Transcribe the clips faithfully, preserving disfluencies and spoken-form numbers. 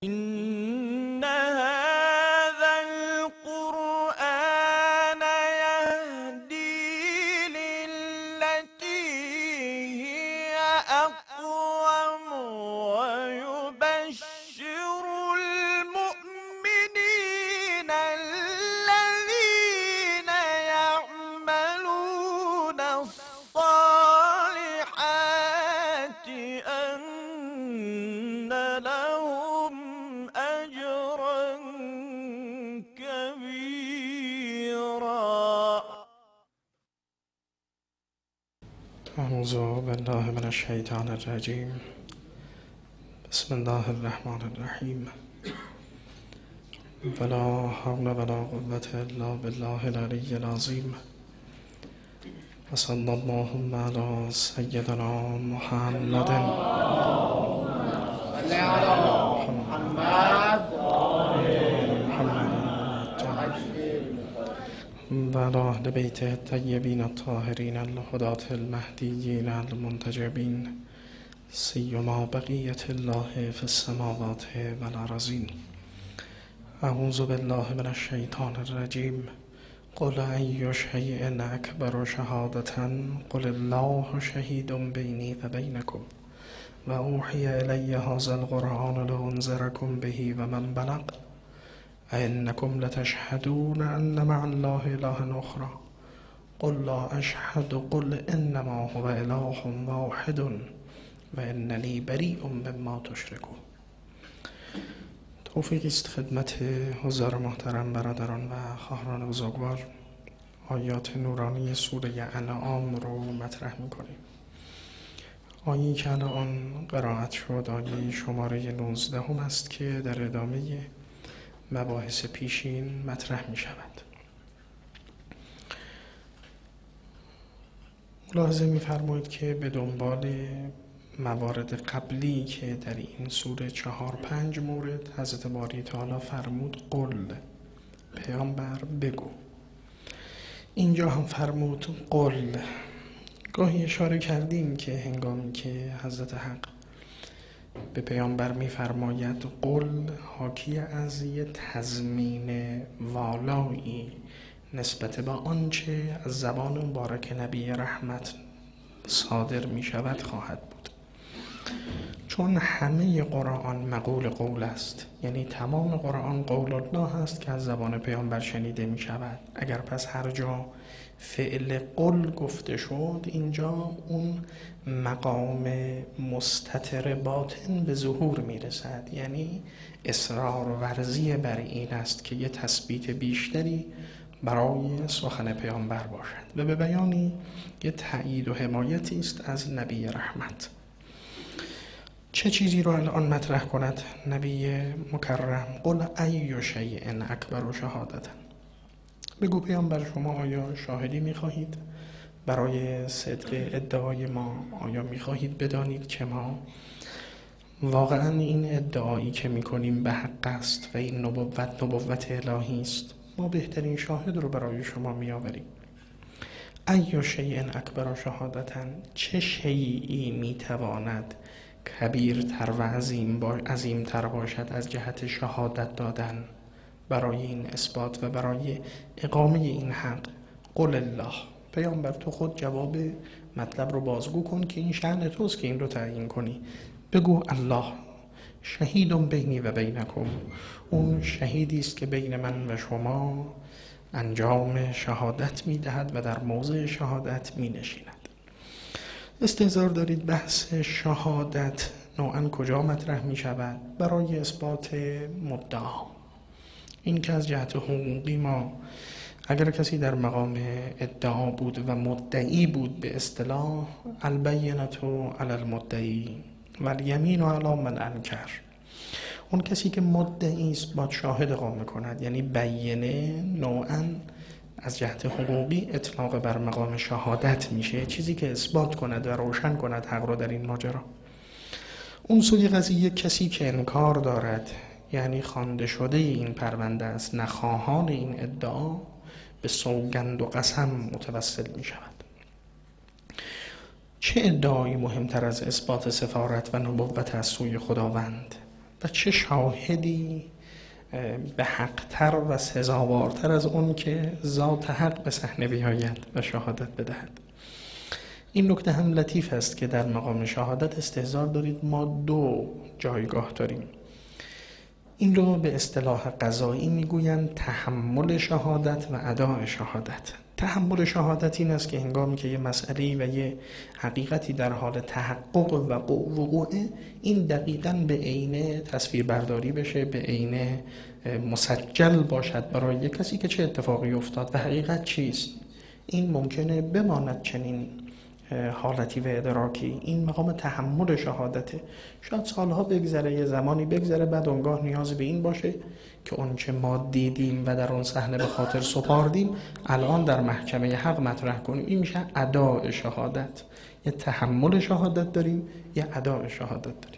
إن هذا القرآن يهدي للتي هي أقوم ويبشر المؤمنين الذين يعملون الصالحات أن لهم أجرا كبيرا. أعوذ بالله من الشيطان الرجيم. بسم الله الرحمن الرحيم. ولا حول ولا قوة إلا بالله العلي العظيم. وصلى اللهم على سيدنا محمد وعلى أهل بيته الطيبين الطاهرين الهداة المهديين المنتجبين سيما بقية الله في السماوات والأرضين. أعوذ بالله من الشيطان الرجيم. قل أي شيء أكبر شهادة قل الله شهيد بيني وبينكم وأوحي إلي هذا القرآن لأنذركم به ومن بلغ أئنكم لتشهدون أن مع الله إلها أخرى قل لا أشهد قل إنما هو إله واحد وإنني بريء مما تشركون. توفیق است خدمت حضار محترم برادران و خواهران بزرگوار آیات نورانی سوره انعام رو مطرح می‌کنیم. آیه‌ای که الان قرائت شد آیه شماره نوزده هم است که در ادامه مباحث پیشین مطرح می شود. ملاحظه می فرمایید که به دنبال موارد قبلی که در این سوره چهار پنج مورد حضرت باری تعالی فرمود قل، پیامبر بگو. اینجا هم فرمود قل. گاهی اشاره کردیم که هنگامی که حضرت حق به پیامبر می‌فرماید قل، حاکی از یه تضمین والایی نسبت به آنچه از زبان مبارک نبی رحمت صادر می شود خواهد بود. چون همه قرآن مقول قول است، یعنی تمام قرآن قول الله است که از زبان پیامبر شنیده می شود. اگر پس هر جا فعل قل گفته شد، اینجا اون مقام مستتر باطن به ظهور می رسد، یعنی اصرار ورزی بر این است که یه تثبیت بیشتری برای سخن پیامبر باشد و به بیانی یه تأیید و حمایتی است از نبی رحمت. چه چیزی رو الان مطرح کند نبی مکرم؟ قل ای شیء اکبر شهادة. بگو پیامبر شما آیا شاهدی می‌خواهید برای صدق ادعای ما؟ آیا می‌خواهید بدانید که ما واقعا این ادعایی که می‌کنیم به حق است و این نبوت نبوت الهی است؟ ما بهترین شاهد رو برای شما می‌آوریم. ای شیء اکبر شهادة، چه شیئی می‌تواند کبیرتر و عظیم با عظیمتر باشد از جهت شهادت دادن برای این اثبات و برای اقامه این حق؟ قل الله. پیامبر تو خود جواب مطلب رو بازگو کن که این شأن توست که این رو تعیین کنی. بگو الله شهید بینی و بینکم، اون شهیدی است که بین من و شما انجام شهادت میدهد و در موضع شهادت می نشیند. استحضار دارید بحث شهادت نوعاً کجا مطرح می شود؟ برای اثبات مدعا. این که از جهت حقوقی ما اگر کسی در مقام ادعا بود و مدعی بود، به اصطلاح البینة علی المدعی و الیمین علی من انکر، اون کسی که مدعی است باید شاهد اقامه کند، یعنی بینه نوعاً از جهت حقوقی اطلاق بر مقام شهادت میشه، چیزی که اثبات کند و روشن کند حق رو در این ماجرا. اون سوی قضیه کسی که انکار دارد، یعنی خوانده شده این پرونده است، نخواهان این ادعا، به سوگند و قسم متوسل می شود. چه ادعایی مهمتر از اثبات سفارت و نبوت از سوی خداوند؟ و چه شاهدی به حقتر و سزاوارتر از اون که ذات حق به صحنه بیاید و شهادت بدهد. این نکته هم لطیف است که در مقام شهادت استحضار دارید ما دو جایگاه داریم. این رو به اصطلاح قضایی میگویند تحمل شهادت و اداء شهادت. تحمل شهادت این است که هنگامی که یه مسئله و یه حقیقتی در حال تحقق و وقوعه، این دقیقاً به عینه تصویر برداری بشه، به عینه مسجل باشد برای یک کسی که چه اتفاقی افتاد و حقیقت چیست. این ممکنه بماند چنین حالتی و ادراکی. این مقام تحمل شهادته. شاید سالها بگذره، یه زمانی بگذره، بعد اونگاه نیاز به این باشه که اون چه ما دیدیم و در اون صحنه به خاطر سپاردیم الان در محکمه حق مطرح کنیم. این میشه اداء شهادت. یه تحمل شهادت داریم، یه اداء شهادت داریم.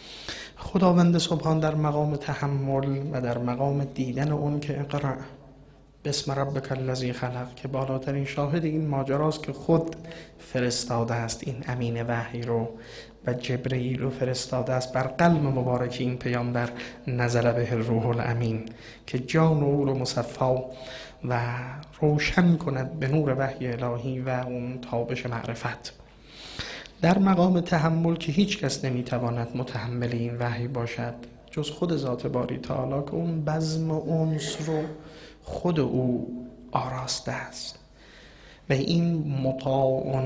خداوند سبحان در مقام تحمل و در مقام دیدن اون که اقرأ بسم ربک الذی خلق، که بالاترین شاهد این ماجراست که خود فرستاده است این امین وحی رو و جبرئیل رو فرستاده است بر قلب مبارک این پیامبر، نزل به الروح الامین، که جان او رو مصفا و روشن کند به نور وحی الهی و اون تابش معرفت. در مقام تحمل که هیچ کس نمیتواند متحمل این وحی باشد جز خود ذات باری تعالی، که اون بزم و انس رو خود او آراسته است و این مطاع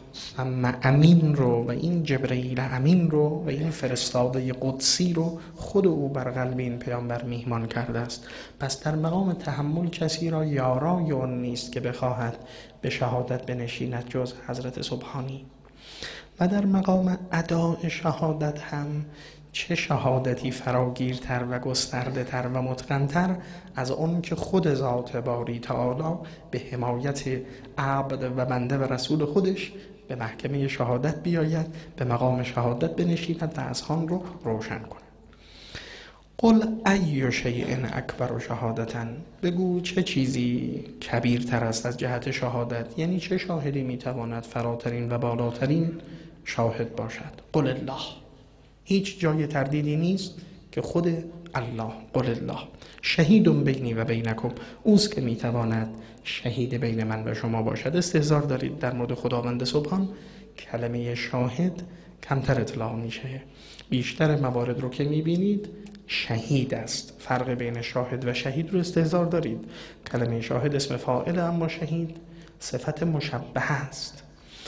ثم امین رو و این جبرئیل امین رو و این فرستاده قدسی رو خود او بر قلب این پیامبر میهمان کرده است. پس در مقام تحمل کسی را یارای آن نیست که بخواهد به شهادت بنشیند جز حضرت سبحانی. و در مقام اداء شهادت هم چه شهادتی فراگیرتر و گسترده تر و متقنتر از اون که خود ذات باری تعالی به حمایت عبد و بنده و رسول خودش به محکمه شهادت بیاید، به مقام شهادت بنشیند و اذهان رو روشن کنه. قل ای شیء اکبر شهادتاً، بگو چه چیزی کبیرتر است از جهت شهادت، یعنی چه شاهدی میتواند فراترین و بالاترین شاهد باشد. قل الله، هیچ جای تردیدی نیست که خود الله، قل الله شهید بینی و بینکم، اوست که میتواند شهید بین من و شما باشد. استحضار دارید در مورد خداوند سبحان کلمه شاهد کمتر اطلاق میشه، بیشتر موارد رو که میبینید شهید است. فرق بین شاهد و شهید رو استحضار دارید. کلمه شاهد اسم فاعل، اما شهید صفت مشبه است.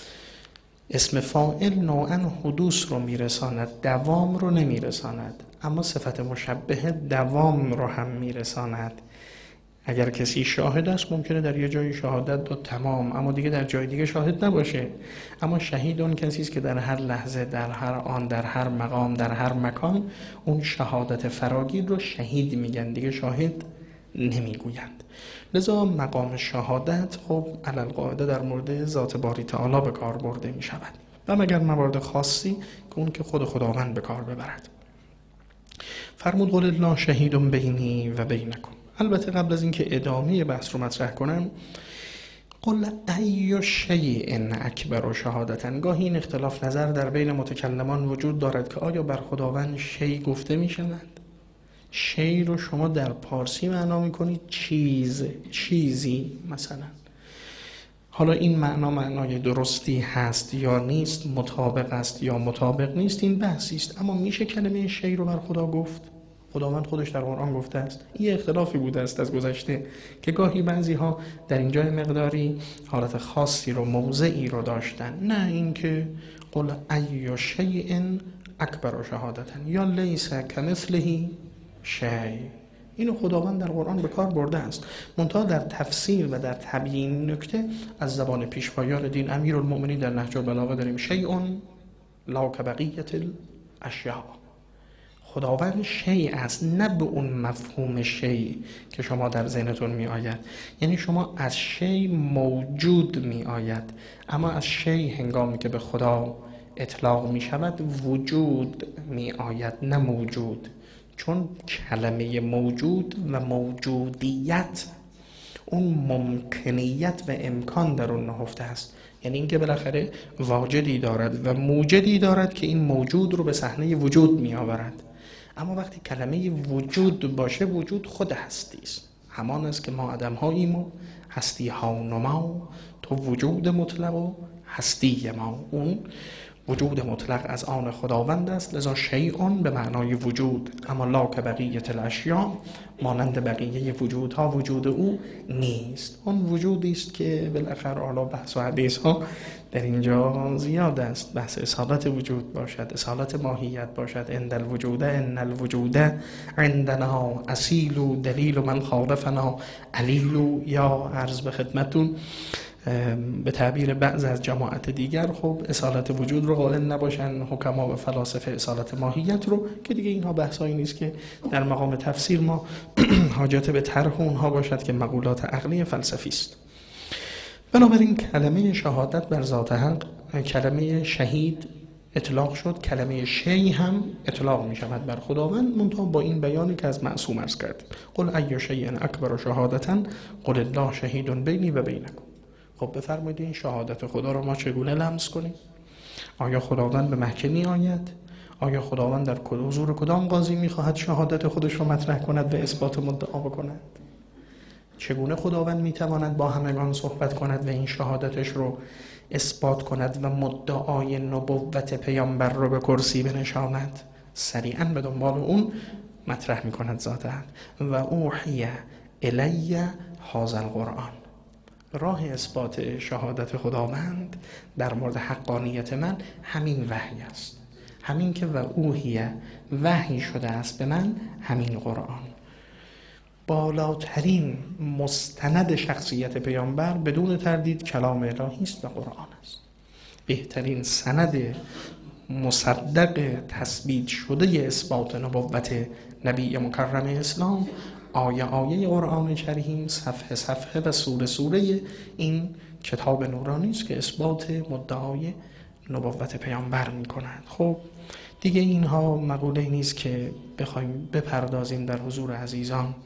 اسم فاعل نوعاً حدوث رو میرساند، دوام رو نمیرساند، اما صفت مشبه دوام رو هم میرساند. اگر کسی شاهد است ممکنه در یه جای شهادت داد تمام، اما دیگه در جای دیگه شاهد نباشه. اما شهید اون کسی است که در هر لحظه، در هر آن، در هر مقام، در هر مکان اون شهادت فراگیر رو شهید میگن، دیگه شاهد نمیگویند. لذا مقام شهادت خب علی القاعده در مورد ذات باری تعالی به کار برده می شود و مگر موارد خاصی که اون که خود خداوند به کار ببرد. فرمود قل الله شهید بینی و بینکم. البته قبل از اینکه ادامه بحث رو مطرح کنم، قل ای شیء اکبر شهادتاً، گاهی این اختلاف نظر در بین متکلمان وجود دارد که آیا بر خداوند شیء گفته می شود؟ شیء رو شما در پارسی معنا میکنید چیز، چیزی مثلا. حالا این معنا معنای درستی هست یا نیست، مطابق است یا مطابق نیست، این بحثی است. اما میشه کلمه شیء رو بر خدا گفت؟ خداوند خودش در قرآن گفته است. این اختلافی بوده است از گذشته که گاهی بعضی ها در اینجا مقداری حالت خاصی رو، موضعی رو داشتن. نه اینکه قل ای شیء اکبر شهادتاً یا لیس کمثله شیء، اینو خداوند در قرآن به کار برده است. منتها در تفسیر و در تبیین نکته از زبان پیشوایان دین امیرالمؤمنین در نهج البلاغه داریم شیء لا کبقیة الاشیاء. خداوند شیء است، نه به اون مفهوم شیء که شما در ذهنتون می آید. یعنی شما از شیء موجود می آید، اما از شیء هنگامی که به خدا اطلاق می شود وجود می آید، نه موجود. چون کلمه موجود و موجودیت اون ممکنیت و امکان در اون نهفته است، یعنی اینکه بالاخره واجدی دارد و موجدی دارد که این موجود رو به صحنه وجود می آورد. اما وقتی کلمه وجود باشه، وجود خود هستی است. همان است که ما عدم هاییم و هستی ها نما، تو وجود مطلق و هستی ما. اون وجود مطلق از آن خداوند است، لذا شیء به معنای وجود، اما لا که بقیت الاشیاء، مانند بقیه وجودها وجود او نیست. اون وجودی است که بالاخره حالا بحث و حدیث ها در اینجا زیاد است، بحث اصالت وجود باشد، اصالت ماهیت باشد. عند الوجود ان الوجود عندنا اصیل و دلیل من خالفنا علیل. یا عرض به خدمتون به تعبیر بعض از جماعت دیگر، خب اصالت وجود رو قائل نباشن حکما و فلاسفه، اصالت ماهیت رو، که دیگه اینها بحثایی نیست که در مقام تفسیر ما حاجت به طرح اونها باشد که مقولات عقلی فلسفی است. بنابراین کلمه شهادت بر ذات حق، کلمه شهید اطلاق شد، کلمه شی هم اطلاق می شود بر خداوند، منتها با این بیانی که از معصوم عرض کردیم، قل ای شیء اکبر شهادة قل الله شهید بینی و بینکم. خب بفرمایید این شهادت خدا رو ما چگونه لمس کنیم؟ آیا خداوند به مکه می آید؟ آیا خداوند در حضور کدام قاضی می خواهد شهادت خودش رو مطرح کند و اثبات مدعا بکند؟ چگونه خداوند می تواند با همگان صحبت کند و این شهادتش رو اثبات کند و مدعای نبوت پیامبر رو به کرسی بنشاند؟ سریعا به دنبال اون مطرح می کند ذات حق. و اوحی الی هذا القرآن. راه اثبات شهادت خداوند در مورد حقانیت من همین وحی است، همین که و اوحی وحی شده است به من همین قرآن. بالاترین مستند شخصیت پیامبر بدون تردید کلام الهی است و قرآن است. بهترین سند مصدق تثبیت شده اثبات نبوت نبی مکرم اسلام آیه آیه قرآن کریم، صفحه صفحه و سوره سوره این کتاب نورانی است که اثبات مدعای نبوت پیامبر می کند. خب دیگه اینها مقوله نیست که بخوایم بپردازیم در حضور عزیزان.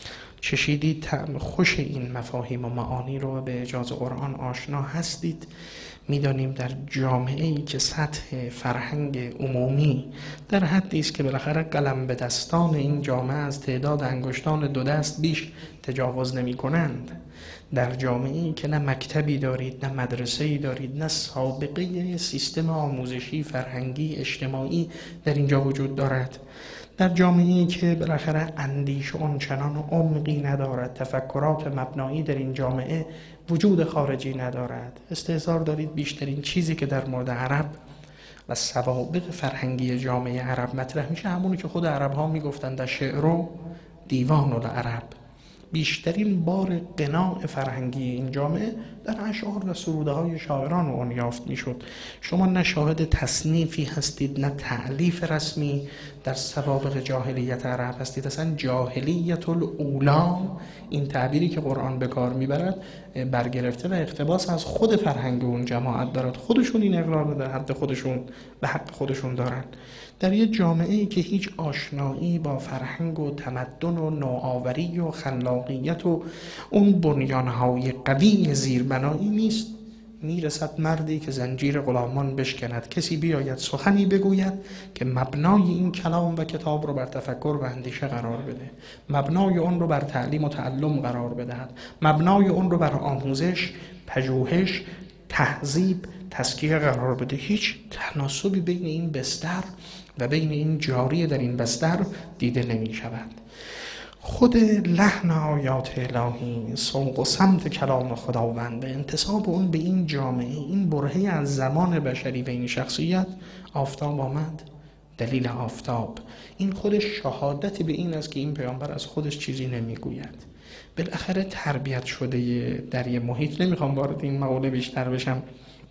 چشیدید طعم خوش این مفاهیم و معانی رو به اجاز قرآن آشنا هستید. میدانیم در جامعه‌ای که سطح فرهنگ عمومی در حدی است که بالاخره قلم به دستان این جامعه از تعداد انگشتان دو دست بیش تجاوز نمی کنند، در جامعه‌ای که نه مکتبی دارید، نه مدرسه‌ای دارید، نه سابقه سیستم آموزشی، فرهنگی، اجتماعی در اینجا وجود دارد، در جامعه‌ای که بالاخره اندیشه آنچنان عمقی ندارد، تفکرات مبنایی در این جامعه وجود خارجی ندارد، استحضار دارید بیشترین چیزی که در مورد عرب و سوابق فرهنگی جامعه عرب مطرح میشه همونی که خود عرب ها میگفتند در شعر و دیوان العرب. بیشترین بار قناع فرهنگی این جامعه در اشعار و سروده های شاعران اون یافت میشد. شما نه شاهد تصنیفی هستید نه تألیف رسمی در سوابق جاهلیت عرب هستید. اصلا جاهلیت الاولا، این تعبیری که قرآن به کار میبرد، برگرفته و اقتباس از خود فرهنگ اون جماعت دارد. خودشون این اقرار رو در حد خودشون به حق خودشون دارن. در یه جامعه‌ای که هیچ آشنایی با فرهنگ و تمدن و نوآوری و خلاقیت و اون بنیان‌های قوی زیربنایی نیست، میرسد مردی که زنجیر غلامان بشکند، کسی بیاید سخنی بگوید که مبنای این کلام و کتاب رو بر تفکر و اندیشه قرار بده، مبنای اون رو بر تعلیم و تعلم قرار بدهد، مبنای اون رو بر آموزش، پژوهش، تهذیب، تزکیه قرار بده. هیچ تناسبی بین این بستر و بین این جاری در این بستر دیده نمی شود. خود لحن آیات الهی، سوق و سمت کلام خداوند، انتساب اون به این جامعه، این برهه از زمان بشری و این شخصیت، آفتاب آمد، دلیل آفتاب، این خودش شهادت به این است که این پیامبر از خودش چیزی نمیگوید. بالاخره تربیت شده در یه محیط، نمیخوام وارد این مقوله بیشتر بشم،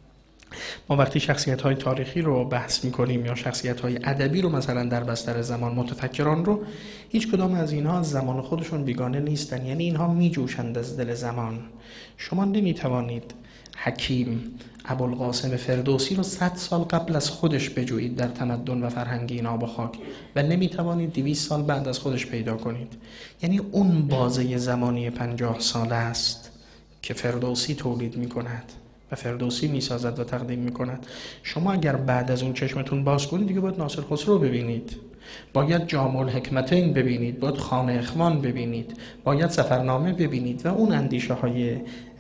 ما وقتی شخصیت‌های تاریخی رو بحث می‌کنیم یا شخصیت‌های ادبی رو مثلا در بستر زمان، متفکران رو، هیچ کدام از اینها از زمان خودشون بیگانه نیستن، یعنی اینها میجوشند از دل زمان. شما نمی‌توانید حکیم ابوالقاسم فردوسی رو صد سال قبل از خودش بجویید در تمدن و فرهنگ این آب و خاک و نمی‌توانید دویست سال بعد از خودش پیدا کنید. یعنی اون بازه زمانی پنجاه ساله است که فردوسی تولید می‌کند و فردوسی میسازد و تقدیم میکند. شما اگر بعد از اون چشمتون باز کنید دیگه باید ناصر خسرو ببینید. باید جامع الحکمتین ببینید، باید خانه اخوان ببینید، باید سفرنامه ببینید و اون اندیشه های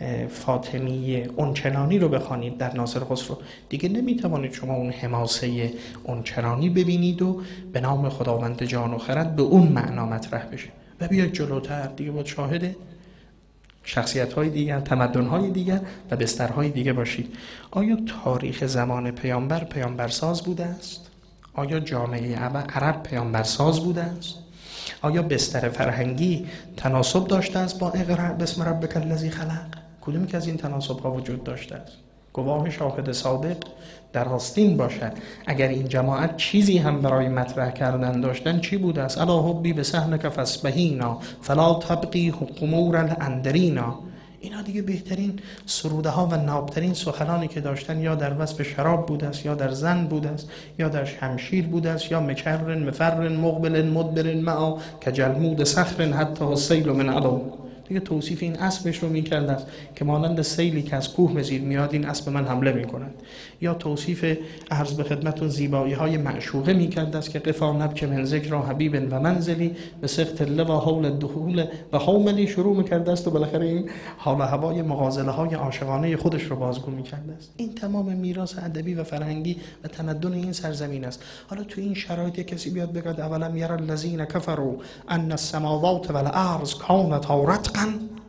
فاطمی اونچنانی رو بخوانید در ناصر خسرو. دیگه نمیتوانید شما اون حماسه اونچنانی ببینید و به نام خداوند جان و خرد به اون معنا مطرح بشه و بیاید جلوتر دیگه باید شاهد شخصیت‌های دیگر، تمدن‌های دیگر و بسترهای دیگه باشید. آیا تاریخ زمان پیامبر پیامبرساز بوده است؟ آیا جامعه عرب پیامبرساز بوده است؟ آیا بستر فرهنگی تناسب داشته است با اقرأ باسم ربک الذی خلق؟ کدومی که از این تناسب‌ها وجود داشته است؟ گواه شاهد صادق در آستین باشد. اگر این جماعت چیزی هم برای مطرح کردن داشتن چی بوده است؟ الا حبی به صحنک فاسبحینا فلا تبقی قمور الاندرینا. اینا دیگه بهترین سروده ها و نابترین سخنانی که داشتن یا در وصف شراب بوده است، یا در زن بوده است، یا در شمشیر بوده است، یا مکر مفر مقبل مدبر معا که جلمود صخر حتی السیل من علو. دیگه توصیف این اسبش رو میکرد است که مانند سیلی که از کوه مزید میاد این اسب من حمله میکند، یا توصیف عرض به خدمتون زیبایی های معشوقه میکرد است که قفا نبک من ذکر حبیب و منزلی به سخت الله و حول الدخول و حوملی شروع میکرد است و بالاخره این حال و هوای مغازله های عاشقانه خودش رو بازگو میکرد است. این تمام میراث ادبی و فرهنگی و تمدن این سرزمین است. حالا تو این شرایط کسی بیاد بگه اولم یرا الذین کفروا ان السماوات والارض کانتا رتقا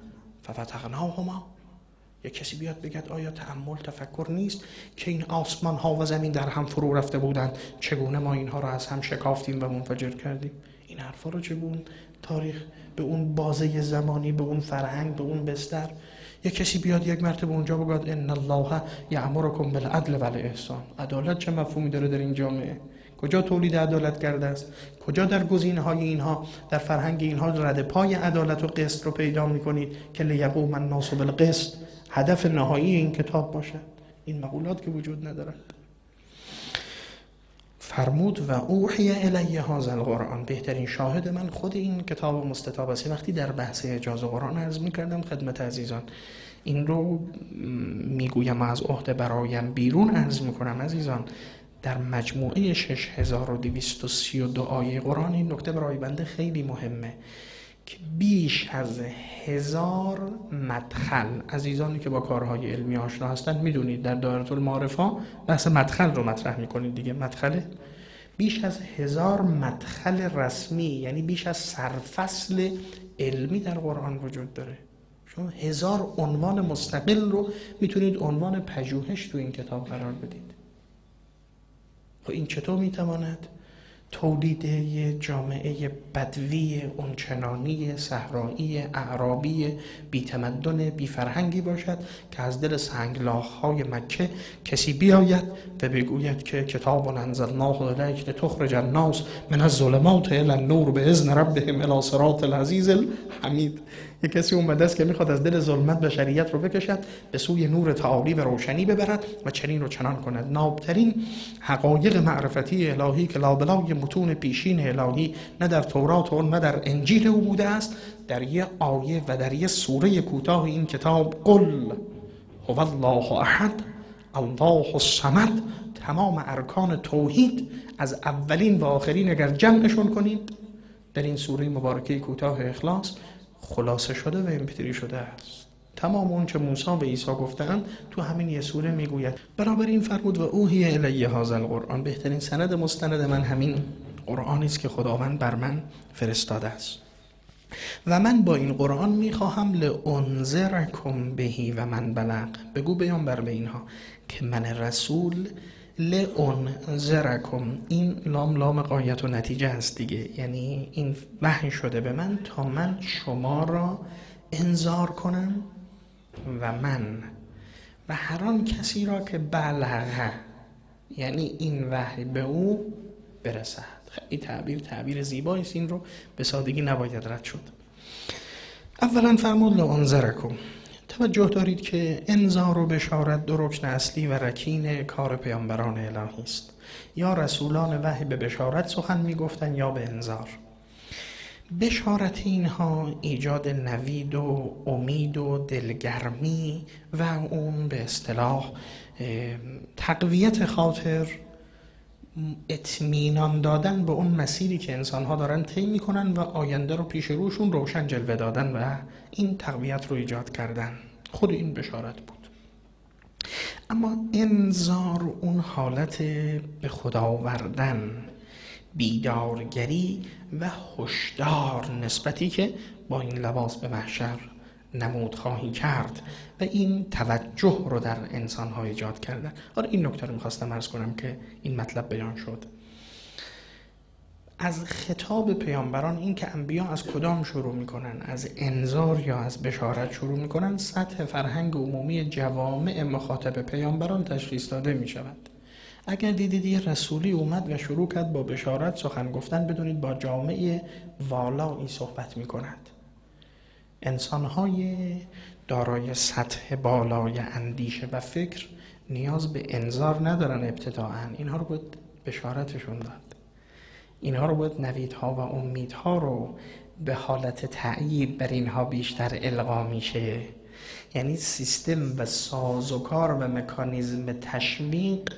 ففتقناهما. یا کسی بیاد بگه آیا تأمل تفکر نیست که این آسمان ها و زمین در هم فرو رفته بودند، چگونه ما اینها را از هم شکافتیم و منفجر کردیم؟ این حرفا رو چه به اون تاریخ، به اون بازه زمانی، به اون فرهنگ، به اون بستر؟ یا کسی بیاد یک مرتبه اونجا بگه ان الله یأمرکم بالعدل و الاحسان. عدالت چه مفهومی داره در این جامعه؟ کجا تولید عدالت کرده است؟ کجا در گزینه‌های اینها، در فرهنگ اینها رد پای عدالت و قسط رو پیدا می‌کنید که لیقوم الناس بالقسط هدف نهایی این کتاب باشد؟ این مقولات که وجود ندارد. فرمود و اوحی الی هذا القرآن. بهترین شاهد من خود این کتاب مستطاب است. وقتی در بحث اعجاز قرآن عرض می‌کردم خدمت عزیزان، این رو میگویم از عهده برایم بیرون عرض می‌کنم عزیزان، در مجموعه شش هزار و دویست و سی و دو آیه قرآن این نکته برای بنده خیلی مهمه که بیش از هزار مدخل، عزیزانی که با کارهای علمی آشنا هستند میدونید در دایره المعارفه بحث مدخل رو مطرح میکنید دیگه. مدخله بیش از هزار مدخل رسمی، یعنی بیش از سرفصل علمی در قرآن وجود داره. شما هزار عنوان مستقل رو میتونید عنوان پژوهش تو این کتاب قرار بدید. خب این چطور میتواند تولید یه جامعه بدوی اونچنانی صحرایی اعرابی بی‌تمدن بی‌فرهنگی باشد که از دل سنگلاخ‌های مکه کسی بیاید و بگوید که کتاب انزلناه الیک لتخرج الناس من الظلمات الی النور باذن ربهم الی صراط العزیز الحمید. یک کسی اومده است که میخواد از دل ظلمت بشریت رو بکشد به سوی نور تعالی و روشنی ببرد و چنین رو چنان کند. نابترین حقایق معرفتی الهی که لابلای متون پیشین الهی نه در تورات و نه در انجیل او بوده است، در یه آیه و در یه سوره کوتاه این کتاب قل هو الله احد الله الصمد، تمام ارکان توحید از اولین و آخرین اگر جمعشون کنید در این سوره مبارکه کوتاه اخلاص خلاصه شده و امپتری شده است. تمام اون چه موسی و عیسی گفتند تو همین یه سوره میگوید. بنابراین فرمود و اوحی الی هذا القرآن. بهترین سند مستند من همین قرآنی است که خداوند بر من فرستاده است و من با این قرآن میخواهم لانذرکم بهی و من بلغ. بگو پیامبر به اینها که من رسول لانذرکم، این لام لام غایت و نتیجه است دیگه، یعنی این وحی شده به من تا من شما را انذار کنم و من و هر آن کسی را که بلغه، یعنی این وحی به او برسد. خیلی تعبیر تعبیر زیبایی است، این رو به سادگی نباید رد شد. اولا فرمود لانذرکم. توجه دارید که انذار و بشارت دو رکن اصلی و رکین کار پیامبران الهی است. یا رسولان وحی به بشارت سخن میگفتن یا به انذار. بشارت اینها ایجاد نوید و امید و دلگرمی و اون به اصطلاح تقویت خاطر اطمینان دادن به اون مسیری که انسان‌ها دارن طی می‌کنن و آینده رو پیش روشون روشن جلوه دادن و این تقویت رو ایجاد کردن. خود این بشارت بود. اما انذار اون حالت به خدا آوردن، بیدارگری و هشدار نسبتی که با این لباس به محشر نمود خواهی کرد و این توجه رو در انسان‌ها ایجاد کردن. آره این نکته رو می‌خواستم عرض کنم که این مطلب بیان شد. از خطاب پیامبران، این که انبیا از کدام شروع میکنن، از انذار یا از بشارت شروع میکنن، سطح فرهنگ عمومی جوامع مخاطب پیامبران تشخیص داده میشود. اگر دیدید یه رسولی اومد و شروع کرد با بشارت سخن گفتن، بدونید با جامعه والایی صحبت میکند. انسانهای دارای سطح بالای اندیشه و فکر نیاز به انذار ندارن ابتداءً، اینها رو باید بشارتشون داد. اینها رو باید نویدها و امیدها رو به حالت تأیید بر اینها بیشتر القا میشه. یعنی سیستم و سازوکار و مکانیزم تشویق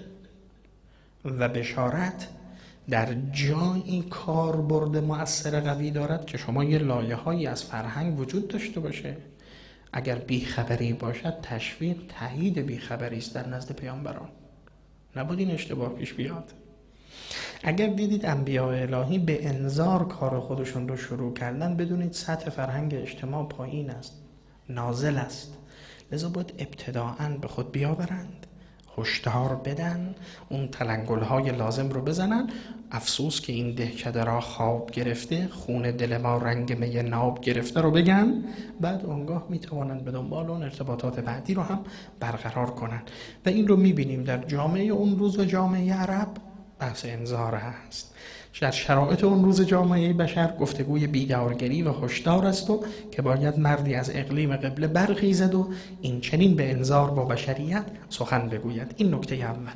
و بشارت در جایی کاربرد مؤثر قوی دارد که شما یه لایه‌هایی از فرهنگ وجود داشته باشه. اگر بیخبری باشد، تشویق تأیید بیخبری است در نزد پیامبران. نباید این اشتباه پیش بیاد. اگر دیدید انبیاء الهی به انذار کار خودشون رو شروع کردن، بدونید سطح فرهنگ اجتماع پایین است، نازل است. لذا باید ابتداءً به خود بیاورند، هشدار بدن، اون تلنگرهای لازم رو بزنن. افسوس که این دهکده را خواب گرفته، خون دل ما رنگ می ناب گرفته رو بگن، بعد اونگاه میتوانند به دنبال اون ارتباطات بعدی رو هم برقرار کنن. و این رو میبینیم در جامعه اون روز و جامعه عرب بحث انذار هست. در شرایط اون روز جامعه بشر گفتگوی بیدارگری و هشدار است و که باید مردی از اقلیم قبله برخیزد و این چنین به انذار با بشریت سخن بگوید. این نکته اول.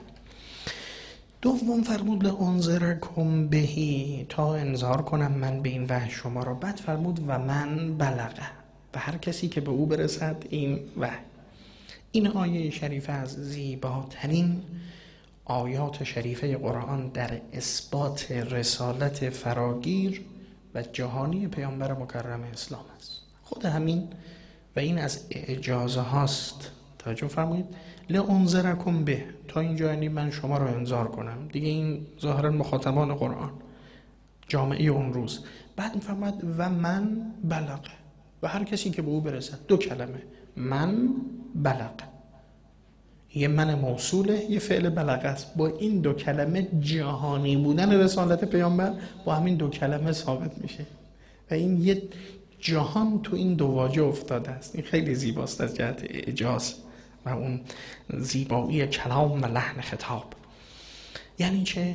دوم فرمود لانذرکم بهی، تا انذار کنم من به این وحی شما را. بعد فرمود و من بلغه، و هر کسی که به او برسد این وحی. این آیه شریفه از زیباترین آیات شریفه قرآن در اثبات رسالت فراگیر و جهانی پیامبر مکرم اسلام است. خود همین و این از اعجازه هاست. توجه فرمایید، لانذرکم به، تا اینجا یعنی من شما را انذار کنم. دیگه این ظاهرا مخاطبان قرآن، جامعه اون روز. بعد میفرماید و من بلغه، و هر کسی که به او برسد. دو کلمه، من بلغه، یه من موصوله، یه فعل بلغه است. با این دو کلمه جهانی بودن رسالت پیامبر با همین دو کلمه ثابت میشه و این یه جهان تو این دو واژه افتاده است. این خیلی زیباست از جهت اعجاز و اون زیبایی کلام و لحن خطاب. یعنی چه؟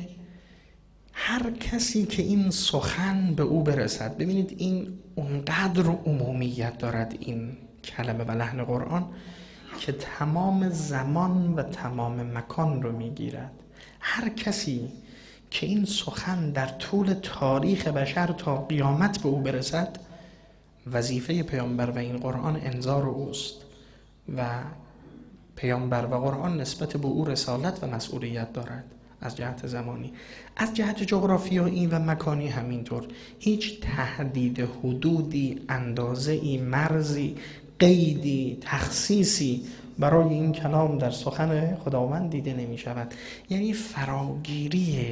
هر کسی که این سخن به او برسد. ببینید این اونقدر عمومیت دارد این کلمه و لحن قرآن که تمام زمان و تمام مکان رو میگیرد. هر کسی که این سخن در طول تاریخ بشر تا قیامت به او برسد، وظیفه پیامبر و این قرآن انذار اوست و پیامبر و قرآن نسبت به او رسالت و مسئولیت دارد از جهت زمانی. از جهت جغرافیایی و مکانی همینطور. هیچ تحدید حدودی، اندازه‌ای، مرزی، قیدی، تخصیصی برای این کلام در سخن خداوند دیده نمی شود. یعنی فراگیری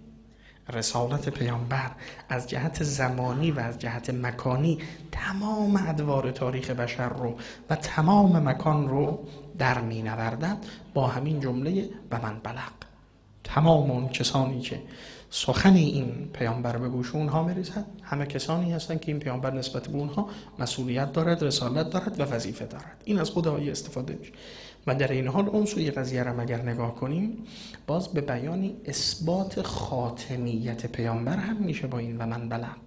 رسالت پیامبر از جهت زمانی و از جهت مکانی تمام ادوار تاریخ بشر رو و تمام مکان رو در می نوردد با همین جمله و من بلغ. تمام اون کسانی که سخن این پیامبر به گوش اونها میرسد، همه کسانی هستند که این پیامبر نسبت به اونها مسئولیت دارد، رسالت دارد و وظیفه دارد. این از خود آیه استفاده میشه. و در این حال اون سوی قضیه را اگر نگاه کنیم، باز به بیانی اثبات خاتمیت پیامبر هم میشه با این و من بلغ.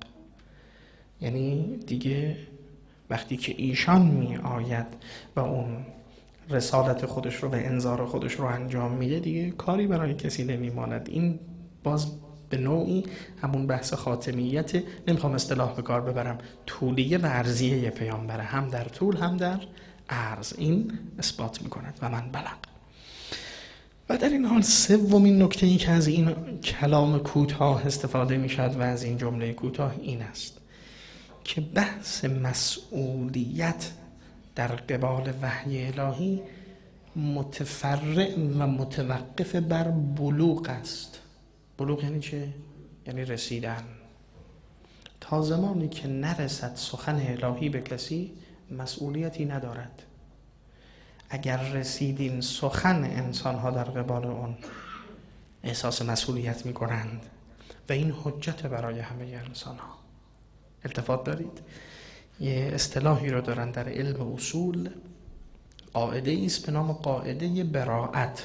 یعنی دیگه وقتی که ایشان می آید و اون رسالت خودش رو و انذار خودش رو انجام میده، دیگه کاری برای کسی نمیماند. این باز به نوعی همون بحث خاتمیت، نمیخوام اصطلاح به کار ببرم، طولیه و عرضیه پیامبر، هم در طول هم در عرض، این اثبات میکند و من بلغ. و در این حال سومین نکته‌ای که از این کلام کوتاه استفاده می‌شود و از این جمله کوتاه این است که بحث مسئولیت در قبال وحی الهی متفرع و متوقف بر بلوغ است. بلوغ یعنی چه؟ یعنی رسیدن. تا زمانی که نرسد سخن الهی به کسی مسئولیتی ندارد. اگر رسیدین سخن انسان‌ها در قبال اون احساس مسئولیت می‌کنند و این حجت برای همه انسان‌ها. التفات دارید؟ یه اصطلاحی رو دارن در علم اصول، قاعده است به نام قاعده براءت.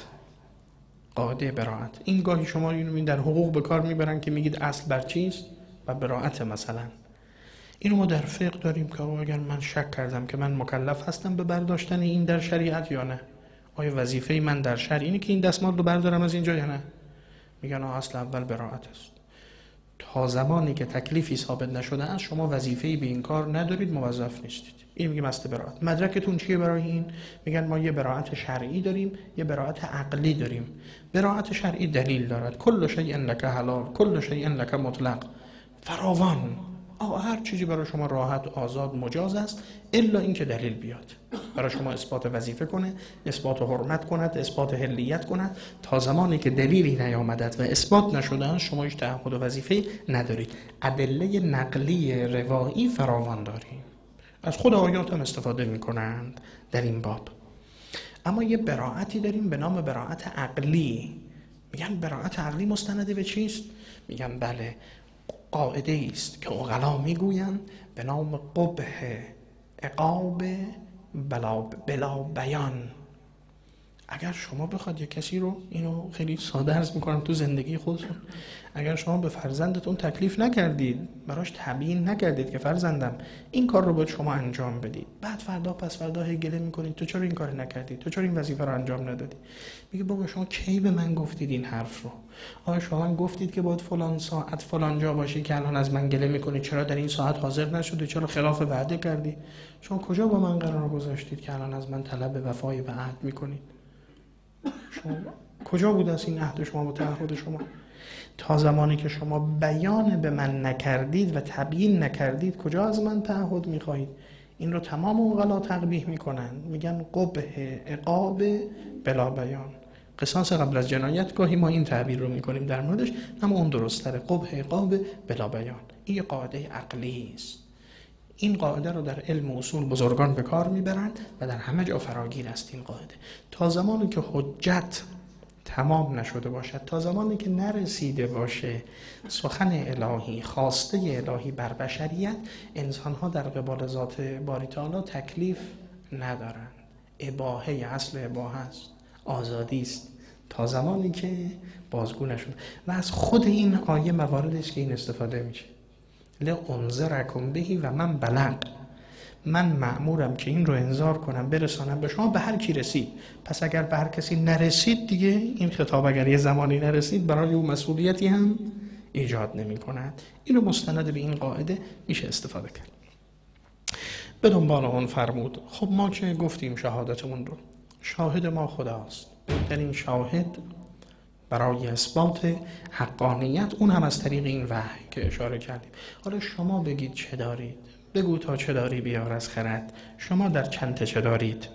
قاعده براءت این گاهی شما اینو در حقوق به کار میبرن که میگید اصل بر چیست و براءت. مثلا اینو ما در فقه داریم که اگر من شک کردم که من مکلف هستم به برداشتن این در شریعت یا نه، آیا وظیفه من در شرع اینه که این دستمال رو بردارم از اینجا یا نه، میگن اصل اول براءت است. تا زمانی که تکلیفی ثابت نشده است شما وظیفه‌ای به این کار ندارید، موظف نیستید. این میگه اصل براءت. مدرکتون چیه برای این؟ میگن ما یه براءت شرعی داریم، یه براءت عقلی داریم. براءت شرعی دلیل دارد، کل شیء لک حلال، کل شیء لک مطلق، فراوان. آه هر چیزی برای شما راحت، آزاد، مجاز است الا اینکه دلیل بیاد برای شما اثبات وظیفه کنه، اثبات حرمت کند، اثبات حلیت کند. تا زمانی که دلیلی نیامدد و اثبات نشده شما هیچ تعهد و وظیفه ندارید. ادله نقلی روایی فراوان داریم، از خود آیات هم استفاده میکنند در این باب. اما یه براءتی داریم به نام براءت عقلی. میگن براءت عقلی مستند به چیست؟ میگن بله، قاعده است که عقلا میگویند به نام قبح عقاب بلا, بلا بیان. اگر شما بخواد یک کسی رو، اینو خیلی ساده عرض میکنم تو زندگی خودتون، اگر شما به فرزندتون تکلیف نکردید، براش تبیین نکردید که فرزندم این کار رو باید شما انجام بدید، بعد فردا پس فردا هی گله میکنید تو چرا این کار نکردید، تو چرا این وظیفه رو انجام ندادی، میگه بابا شما کی به من گفتید این حرف رو؟ آیا شما من گفتید که باید فلان ساعت فلان جا باشی که الان از من گله میکنید چرا در این ساعت حاضر نشدی، چرا خلاف وعده کردی؟ شما کجا با من قرار گذاشتید که الان از من طلب وفای به عهد میکنید؟ شما کجا بود از این عهد شما با تعهد شما؟ تا زمانی که شما بیان به من نکردید و تبیین نکردید کجا از من تعهد میخواهید؟ این رو تمام عقلا تقبیح میکنن، میگن قبح عقاب بلا بیان. قصاص قبل از جنایت، گاهی ما این تعبیر رو میکنیم در موردش، اما اون درست تره، قبح عقاب بلا بیان. این قاعده عقلی است. این قاعده رو در علم اصول بزرگان به کار میبرند و در همه جا فراگیر است این قاعده. تا زمانی که حجت تمام نشده باشد، تا زمانی که نرسیده باشه سخن الهی، خواسته الهی بر بشریت، انسان‌ها در قبال ذات باری تعالی تکلیف ندارند. اباحه، اصل اباحه است، آزادی است، تا زمانی که بازگو نشد. و از خود این آیه مواردی است که این استفاده میشه. لانذرکم بهی و من بلغ، من مأمورم که این رو انذار کنم برسانم به شما، به هر کی رسید. پس اگر به هر کسی نرسید دیگه این خطاب اگر یه زمانی نرسید برای اون مسئولیتی هم ایجاد نمی کند. اینو مستند به این قاعده میشه استفاده کرد. به دنبال اون فرمود خب ما که گفتیم شهادتمون رو، شاهد ما خداست، بهترین شاهد برای اثبات حقانیت، اون هم از طریق این وحی که اشاره کردیم. حالا شما بگید چه دارید، بگو تا چه داری بیار از خرد، شما در چند چه دارید.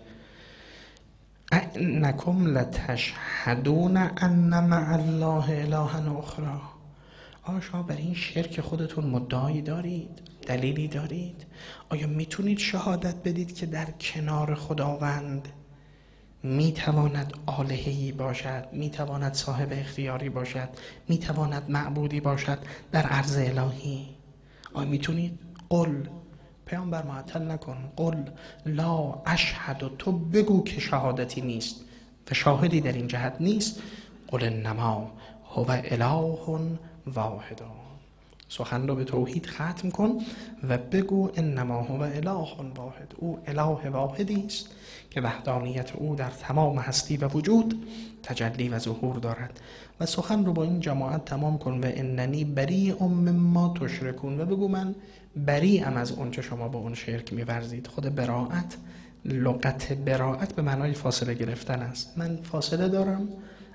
انکم لتشهدون ان مع الله الها اخری، آیا شما برای این شرک خودتون مدعایی دارید، دلیلی دارید؟ آیا میتونید شهادت بدید که در کنار خداوند میتواند آلهه‌ای باشد، میتواند صاحب اختیاری باشد، میتواند معبودی باشد در عرض الهی؟ آیا میتونید؟ قل، پیامبر معطل نکن، قل لا اشهد، تو بگو که شهادتی نیست و شاهدی در این جهت نیست. قل انما هو اله واحد، سخن رو به توحید ختم کن و بگو انما هو اله واحد، او اله واحدی است که وحدانیت او در تمام هستی و وجود تجلی و ظهور دارد. و سخن رو با این جماعت تمام کن و اننی بریء مما تشرکون، و بگو من بریئم از اون چه شما با اون شرک می‌ورزید. خود براءت، لغت براءت به معنای فاصله گرفتن است. من فاصله دارم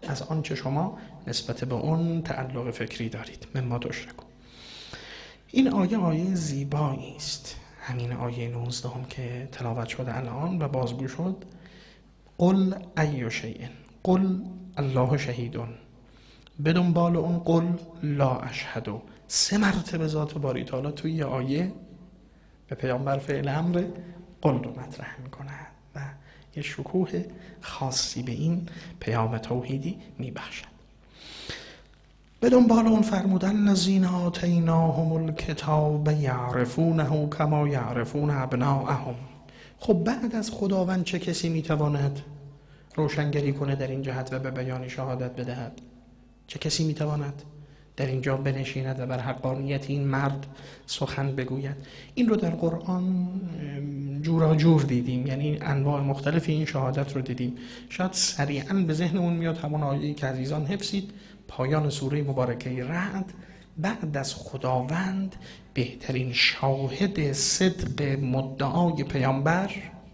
از آنچه شما نسبت به اون تعلق فکری دارید. مما تشرکون. این آیه آیه زیبایی است. همین آیه نوزدهم که تلاوت شده الان و بازگو شد. قل ای شیء، قل الله شهیدون، به دنبال اون قل لا اشهد. سه مرتبه ذات باری تعالی توی یه آیه به پیامبر فعل امر قل رو مطرح میکنه و یه شکوه خاصی به این پیام توحیدی میبخشد. به دنبال اون فرمودن الذین آتیناهم الکتاب یعرفونه کما یعرفون ابناءهم. خب بعد از خداوند چه کسی میتواند روشنگری کنه در این جهت و به بیان شهادت بدهد؟ چه کسی میتواند در اینجا بنشیند و بر حقانیت این مرد سخن بگوید؟ این رو در قرآن جورا جور دیدیم، یعنی انواع مختلف این شهادت رو دیدیم. شاید سریعا به ذهنمون میاد همون آیه‌ای که عزیزان حفظید، پایان سوره مبارکه رعد. بعد از خداوند بهترین شاهد صدق مدعای پیامبر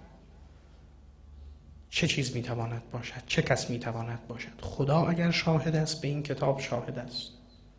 چه چیز میتواند باشد؟ چه کس میتواند باشد؟ خدا اگر شاهد است به این کتاب شاهد است.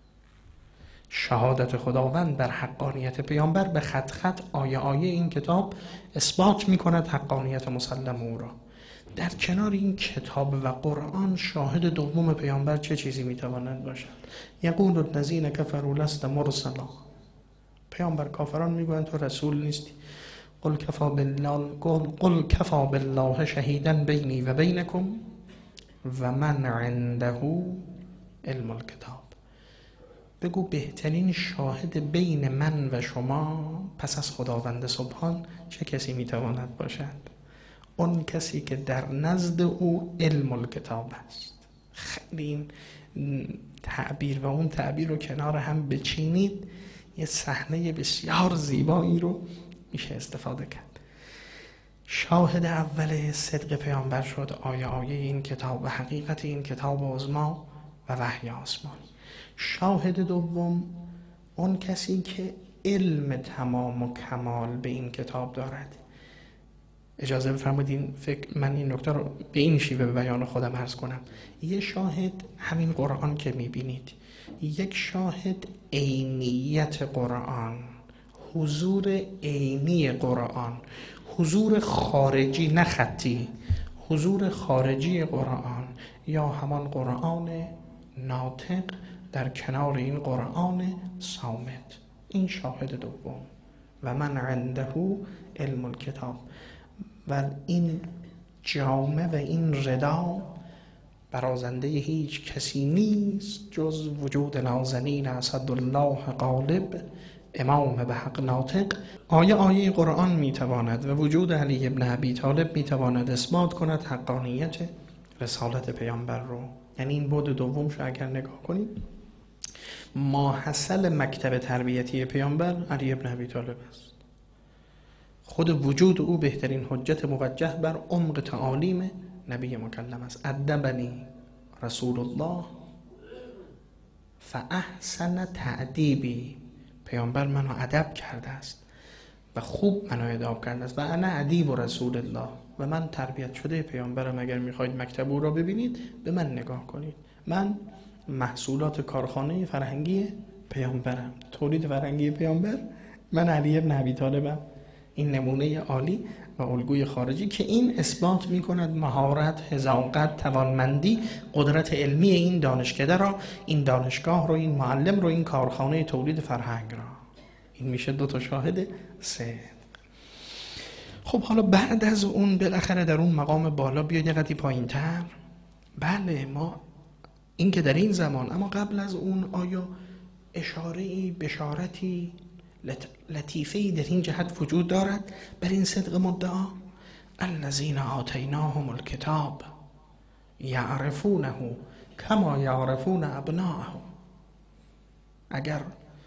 شهادت خداوند بر حقانیت پیامبر به خط خط آیه آیه این کتاب اثبات میکند حقانیت مسلم او را. در کنار این کتاب و قرآن شاهد دوم پیامبر چه چیزی میتواند باشد؟ یقول الذین کفروا لست مرسلا. پیامبر کافران میگویند تو رسول نیستی. قل کفا بالله قل کفا بالله شهیدا بینی و بینکم و من عنده علم الکتاب. بگو بهترین شاهد بین من و شما پس از خداوند سبحان چه کسی میتواند باشد؟ اون کسی که در نزد او علم الکتاب است. خیلی این تعبیر و اون تعبیر رو کنار هم بچینید، یه صحنه بسیار زیبایی رو میشه استفاده کرد. شاهد اول صدق پیامبر شد آیه آیه این کتاب و حقیقت این کتاب عظمی و وحی آسمانی. شاهد دوم اون کسی که علم تمام و کمال به این کتاب دارد. اجازه بفرمایید فکر من این نکته رو به این شیوه به بیان خودم عرض کنم. یه شاهد همین قرآن که میبینید، یک شاهد عینیت قرآن، حضور عینی قرآن، حضور خارجی نه خطی، حضور خارجی قرآن یا همان قرآن ناطق در کنار این قرآن صامت. این شاهد دوم. و من عنده علم الکتاب. و این جامه و این ردا برازنده هیچ کسی نیست جز وجود نازنین اسدالله غالب امام به حق ناطق. آیه آیه قرآن میتواند و وجود علی ابن ابی طالب میتواند اثبات کند حقانیت رسالت پیامبر رو. یعنی این بعد دومش اگر نگاه کنید، ماحصل مکتب تربیتی پیامبر علی ابن ابی طالب است. خود وجود او بهترین حجت موجه بر عمق تعالیم نبی مکلم است. ادبنی رسول الله فاحسن تعدیبی. پیامبر منو ادب کرده است و خوب منو اداب کرده است. و انا ادیب رسول الله. و من تربیت شده پیامبرم. اگر میخواید مکتب او را ببینید به من نگاه کنید. من محصولات کارخانه فرهنگی پیامبرم، تولید فرهنگی پیامبر. من علی ابن ابی طالبم. این نمونه عالی و الگوی خارجی که این اثبات میکند مهارت، حذاقت، توانمندی، قدرت علمی این دانشکده را، این دانشگاه رو، این معلم رو، این کارخانه تولید فرهنگ را. این میشه دو تا شاهد صدق. خب حالا بعد از اون بالاخره در اون مقام بالا بیاد یه قدری پایین‌تر. بله ما این که در این زمان، اما قبل از اون آیا اشاره‌ای، بشارتی، لطیفه‌ای در این جهت وجود دارد بر این صدق مدعا؟ الذین آتیناهم الکتاب یعرفونه کما یعرفون ابناءهم. اگر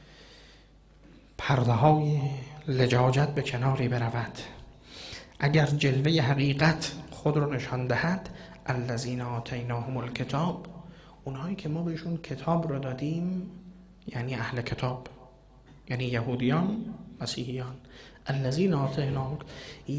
پرده های لجاجت به کناری برود، اگر جلوه حقیقت خود رو نشان دهد، الذین آتیناهم الکتاب، اونهایی که ما بهشون کتاب رو دادیم، یعنی اهل کتاب، یعنی یهودیان، مسیحیان. الذین آتیناهم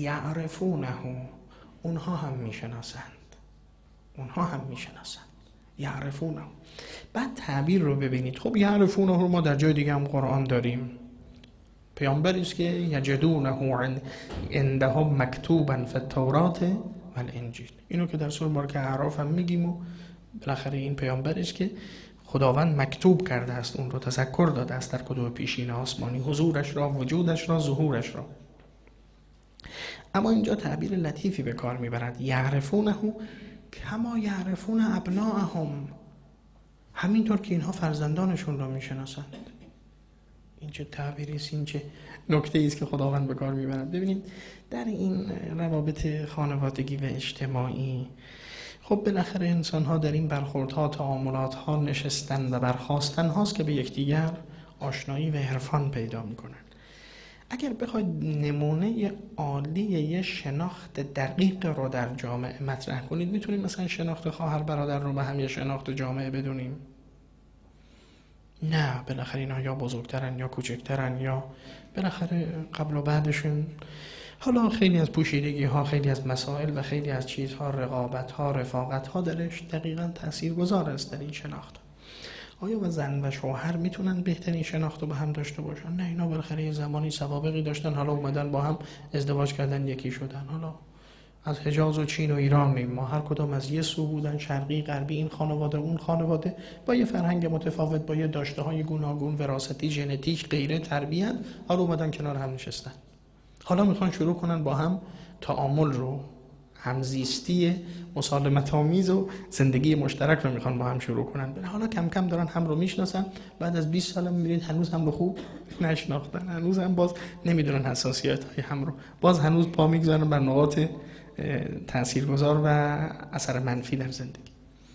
یعرفونه، اونها هم میشناسند، اونها هم میشناسند. یعرفونه. بعد تعبیر رو ببینید. خب یعرفونه رو ما در جای دیگه هم قرآن داریم. پیامبری است که یجدونه عندهم مکتوبا فی التوراة و الانجیل. اینو که در سوره مبارکه اعراف هم میگیم و بالاخره این پیامبری است که خداوند مکتوب کرده است، اون رو تذکر داده است در کتب پیشین آسمانی، حضورش را، وجودش را، ظهورش را. اما اینجا تعبیر لطیفی به کار میبرد. یعرفونه کما یعرفون ابناءهم، همینطور که اینها فرزندانشون را میشناسند. این چه تعبیری است، این چه نکته‌ای است که خداوند به کار میبرد. ببینید در این روابط خانوادگی و اجتماعی، خب بالاخره انسان‌ها در این برخوردها، تعاملات‌ها نشستن و برخاستن هاست که به یکدیگر آشنایی و عرفان پیدا میکنن. اگر بخواید نمونه عالی یه شناخت دقیق رو در جامعه مطرح کنید، میتونید مثلا شناخت خواهر برادر رو به هم یه شناخت جامعه بدونیم؟ نه، بالاخره اینا یا بزرگترن یا کوچکترن یا بالاخره قبل و بعدشون، حالا خیلی از پوشیدگی ها، خیلی از مسائل و خیلی از چیزها، رقابت ها، رفاقت ها درش دقیقاً تاثیرگذار است در این شناخت. آیا و زن و شوهر میتونن بهترین شناخت رو به هم داشته باشن؟ نه، اینا بالاخره یه زمانی سوابقی داشتن، حالا اومدن با هم ازدواج کردن، یکی شدن. حالا از حجاز و چین و ایران نیم، ما هر کدام از یه سو بودن، شرقی غربی، این خانواده اون خانواده، با یه فرهنگ متفاوت، با یه داشته های گوناگون، وراثتی، ژنتیک، غیره، تربیت، حالا اومدن کنار هم نشستن. حالا میخوان شروع کنن با هم تعامل رو، همزیستی مسالمت آمیز و زندگی مشترک رو میخوان با هم شروع کنن. حالا کم کم دارن هم رو میشناسن، بعد از بیست سال میبینید هنوز هم رو خوب نشناختن، هنوز هم باز نمیدونن حساسیت های هم رو، باز هنوز پا میگذارن بر نقاط تاثیرگذار و اثر منفی در زندگی.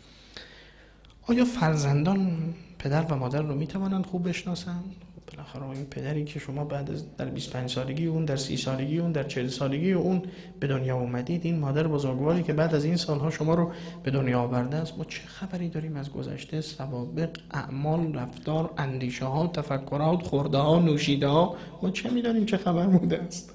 آیا فرزندان پدر و مادر رو میتوانند خوب بشناسن؟ بالاخره این پدری که شما بعد از در بیست و پنج سالگی، اون در سی سالگی، اون در چهل سالگی و اون به دنیا اومدید، این مادر بزرگواری که بعد از این سالها شما رو به دنیا آورده است، ما چه خبری داریم از گذشته، سوابق، اعمال، رفتار، اندیشه ها، تفکرات، خورده ها، نوشیده ها؟ ما چه میدانیم چه خبر بوده است؟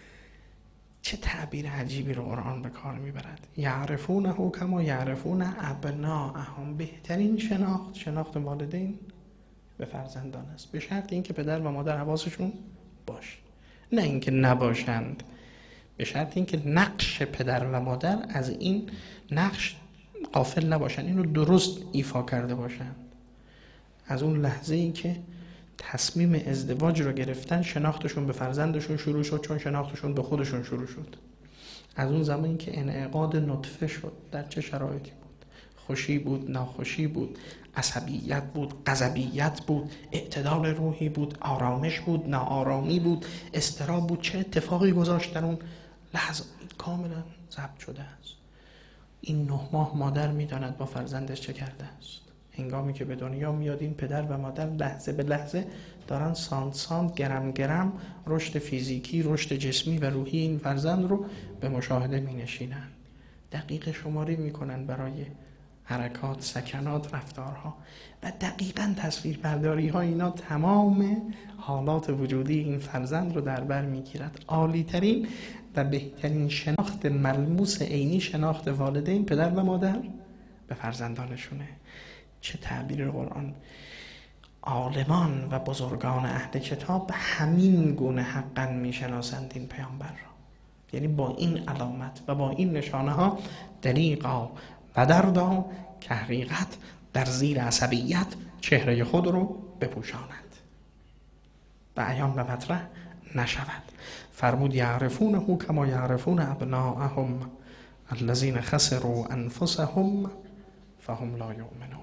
چه تعبیر عجیبی رو قرآن به کار میبرد. یعرفونه کما یعرفون ابناءهم. بهترین شناخت، شناخت والدین به فرزندان است، به شرط اینکه پدر و مادر حواسشون باشه، نه اینکه نباشند، به شرط اینکه نقش پدر و مادر از این نقش غافل نباشند، این رو درست ایفا کرده باشند. از اون لحظه ای که تصمیم ازدواج رو گرفتن، شناختشون به فرزندشون شروع شد، چون شناختشون به خودشون شروع شد. از اون زمانی که انعقاد نطفه شد، در چه شرایطی بود؟ خوشی بود، ناخوشی بود، عصبیت بود، غضبیت بود، اعتدال روحی بود، آرامش بود، ناآرامی بود، اضطراب بود، چه اتفاقی گذاشت در اون لحظه، کاملا ضبط شده است. این نه ماه مادر میداند با فرزندش چه کرده است. هنگامی که به دنیا میاد، این پدر و مادر لحظه به لحظه دارن سانت سانت، گرم گرم رشد فیزیکی، رشد جسمی و روحی این فرزند رو به مشاهده می نشینن، دقیق شماری میکنن برای حرکات، سکنات، رفتارها و دقیقاً تصویر برداری ها اینا تمام حالات وجودی این فرزند رو در بر میگیرد. عالی ترین و بهترین شناخت ملموس عینی شناخت والدین، پدر و مادر به فرزندانشونه. چه تعبیر قرآن! عالمان و بزرگان اهل کتاب همین گونه حقاً میشناسند این پیامبر را، یعنی با این علامت و با این نشانه ها دریغا و دردا که حقیقت در زیر عصبیت چهره خود رو بپوشاند و عیان و مطرح نشود. فرمود یعرفونه کما یعرفون ابناءهم الذین خسروا انفسهم فهم لا یؤمنون.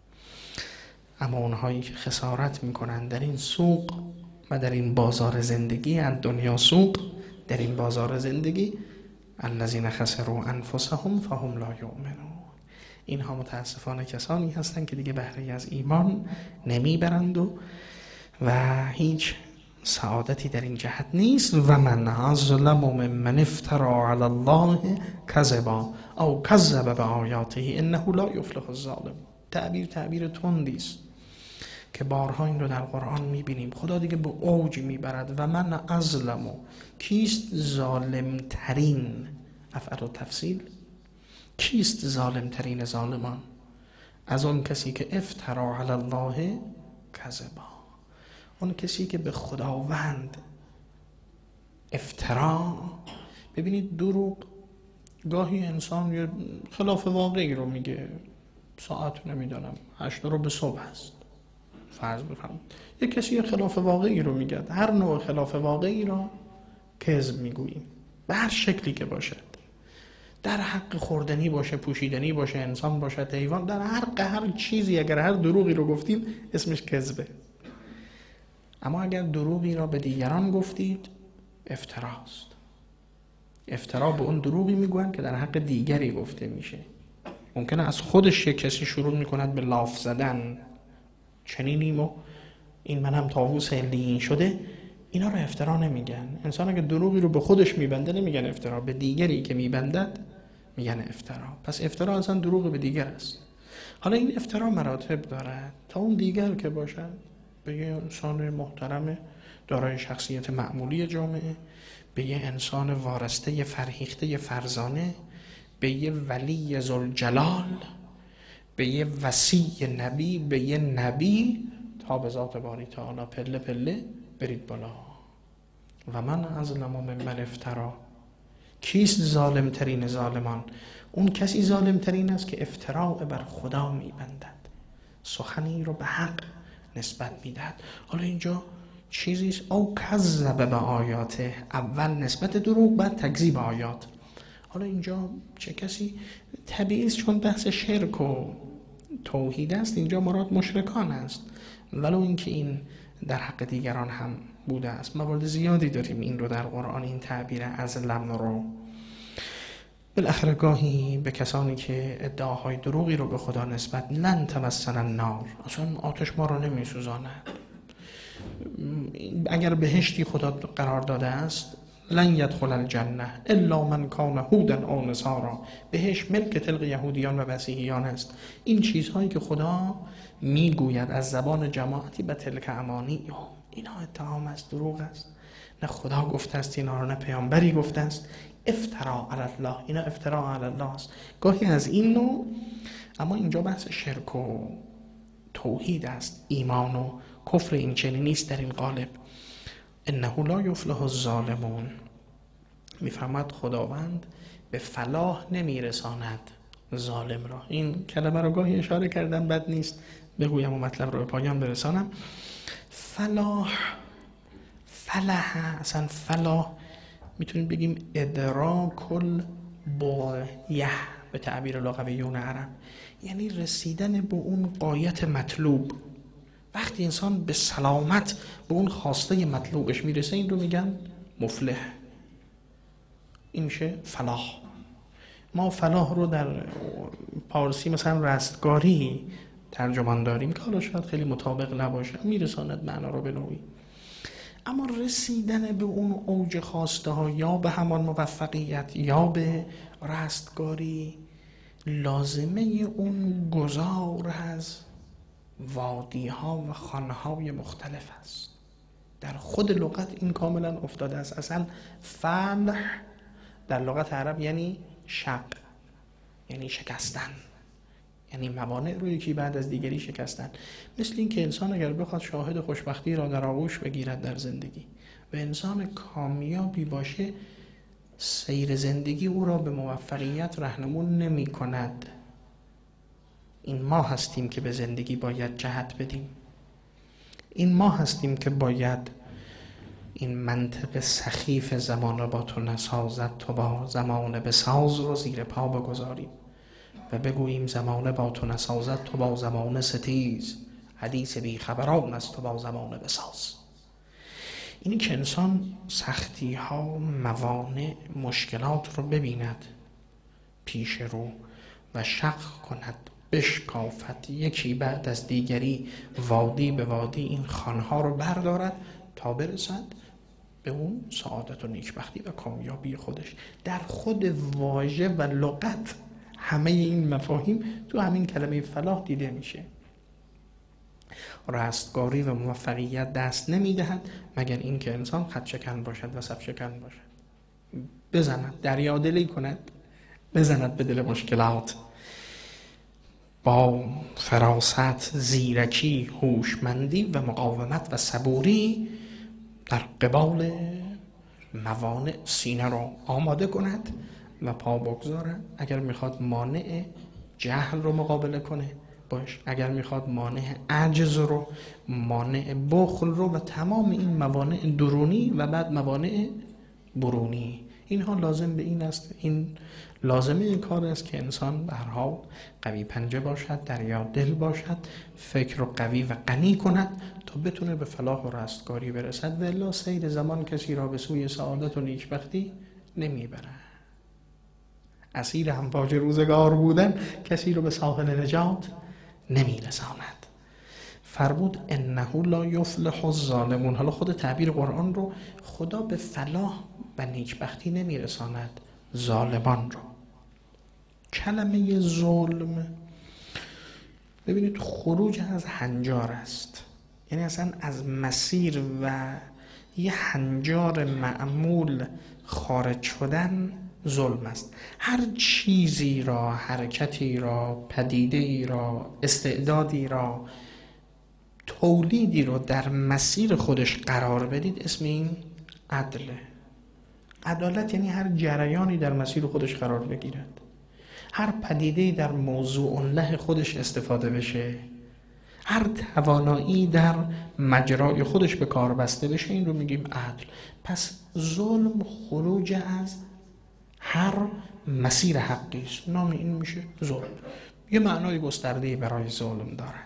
اما اونهایی که خسارت میکنن در این سوق و در این بازار زندگی، از دنیا سوق، در این بازار زندگی، الذین خسروا انفسهم فهم لا یؤمنون، اینها متاسفانه کسانی هستند که دیگه بهره از ایمان نمیبرند و و هیچ سعادتی در این جهت نیست. و من اظلم ممن افترا علی الله کذبا او کذب بآیاته انه لا یفلح الظالمون. تعبیر تعبیر تندی است که بارها این رو در قرآن میبینیم. خدا دیگه به اوج میبرد و من اظلم. کیست ظالم ترین؟ افعل و تفصیل، کیست ظالم ترین ظالمان؟ از اون کسی که افترا علی الله کذبا، اون کسی که به خداوند افترا. ببینید دروغ گاهی انسان یه خلاف واقعی رو میگه، ساعت نمیدانم هشت رو به صبح هست فرض بفرمایید، یه کسی خلاف واقعی رو میگه. هر نوع خلاف واقعی رو کذب میگوییم به هر شکلی که باشد، در حق خوردنی باشه، پوشیدنی باشه، انسان باشه، حیوان، در هر هر چیزی اگر هر دروغی رو گفتیم اسمش کذبه. اما اگر دروغی را به دیگران گفتید افتراست. افترا به اون دروغی میگویند که در حق دیگری گفته میشه. ممکنه از خودش یک کسی شروع میکند به لاف زدن، چنینیم و این منم طاووس علیین شده، اینا رو افترا نمیگن. انسان اگه دروغی رو به خودش میبنده نمیگن افترا، به دیگری که میبندد میگن افترا. پس افترا اصلا دروغ به دیگر است. حالا این افترا مراتب دارد، تا اون دیگر که باشد به یه انسان محترم دارای شخصیت معمولی جامعه، به یه انسان وارسته فرهیخته فرزانه، به یه ولی ذوالجلال، به یه وصی نبی، به یه نبی، تا به ذات باری تعالی پله پله برید بالا. و من اظلم ممن افترا، کیست ظالم ترین ظالمان؟ اون کسی ظالم ترین است که افترا بر خدا میبندد، سخنی رو به حق نسبت میدهد. حالا اینجا چیزیست او کذب به آیاته، اول نسبت دروغ بعد تکذیب آیات. حالا اینجا چه کسی طبیعی است، چون بحث شرک و توحید است، اینجا مراد مشرکان است، ولو اینکه این در حق دیگران هم بوده است. موارد زیادی داریم این رو در قرآن، این تعبیر ازلم رو. بالاخره گاهی به کسانی که ادعاهای دروغی رو به خدا نسبت، لن تمسنا النار، اصلا آتش ما رو نمی سوزاند. اگر بهشتی خدا قرار داده است، لن یدخل الجنه الا من کان هودا او نصارا، بهشت ملک طلق یهودیان و مسیحیان است. این چیزهایی که خدا میگوید از زبان جماعتی به تلک امانی، اینا اتهام است، دروغ است. نه خدا گفته است اینا رو، نه پیامبری گفته است. افترا علی الله، اینا افترا علی الله است. گاهی از این نوع. اما اینجا بحث شرک و توحید است، ایمان و کفر این چنین نیست در این قالب. انه لا یفلح الظالمون، میفرماد خداوند به فلاح نمیرساند ظالم را. این کلمه رو گاهی اشاره کردم، بد نیست بگویم و مطلب رو به پایان برسانم. فلاح، فلاح، اصلا فلاح میتونیم بگیم ادراک البغیه به تعبیر لغویون عرب، یعنی رسیدن به اون غایت مطلوب. وقتی انسان به سلامت به اون خواسته مطلوبش میرسه، این رو میگن مفلح. این میشه فلاح. ما فلاح رو در پارسی مثلا رستگاری ترجمان داریم که حالا شاید خیلی مطابق نباشه، میرساند معنا رو به نوعی. اما رسیدن به اون اوج خواسته ها، یا به همان موفقیت یا به رستگاری، لازمه اون گذار از وادی ها و خانه های مختلف است. در خود لغت این کاملا افتاده است. اصلا فلح در لغت عرب یعنی شق، یعنی شکستن، یعنی موانع رو یکی بعد از دیگری شکستن. مثل این که انسان اگر بخواد شاهد خوشبختی را در آغوش بگیرد در زندگی و انسان کامیابی باشه، سیر زندگی او را به موفقیت راهنمون نمی کند. این ما هستیم که به زندگی باید جهت بدیم. این ما هستیم که باید این منطق سخیف زمان با تو نسازد تو با زمان بساز رو زیر پا بگذاریم و بگوییم زمان با تو نسازد تو با زمان ستیز، حدیث بی خبران است تو با زمان بساز. اینی که انسان سختی ها، موانع، مشکلات رو ببیند پیش رو و شق کند، بشکافد، یکی بعد از دیگری، وادی به وادی این خانها رو بردارد تا برسد به اون سعادت و نیکبختی و کامیابی خودش. در خود واژه و لغت همه این مفاهیم تو همین کلمه فلاح دیده میشه. رستگاری و موفقیت دست نمیدهد مگر این که انسان خط شکن باشد و صف شکن باشد، بزند، دریادلی کند، بزند به دل مشکلات. با فراست، زیرکی، هوشمندی و مقاومت و صبوری در قبال موانع سینه رو آماده کند و پا بگذارد. اگر میخواد مانع جهل رو مقابله کنه باش، اگر میخواد مانع عجز رو، مانع بخل رو و تمام این موانع درونی و بعد موانع برونی، اینها لازم به این است، این لازمه این کار است که انسان به هر حال قوی پنجه باشد، دریا دل باشد، فکر رو قوی و غنی کند تا بتونه به فلاح و رستگاری برسد. و الا سیر زمان کسی را به سوی سعادت و نیکبختی نمیبرد. اسیر امواج روزگار بودن کسی رو به ساحل نجات نمیرساند. فرمود انه لا یفلح الظالمون. حالا خود تعبیر قرآن رو، خدا به فلاح و نیکبختی نمیرساند ظالمان رو. کلمه ظلم ببینید خروج از هنجار است، یعنی اصلا از مسیر و یه هنجار معمول خارج شدن ظلم است. هر چیزی را، حرکتی را، پدیده ای را، استعدادی را، تولیدی رو در مسیر خودش قرار بدید اسم این عدله. عدالت یعنی هر جریانی در مسیر خودش قرار بگیرد، هر پدیده‌ای در موضوع له خودش استفاده بشه، هر توانایی در مجرای خودش به کار بسته بشه، این رو میگیم عدل. پس ظلم خروج از هر مسیر حقی است، نام این میشه ظلم. یه معنای گسترده‌ای برای ظلم دارد.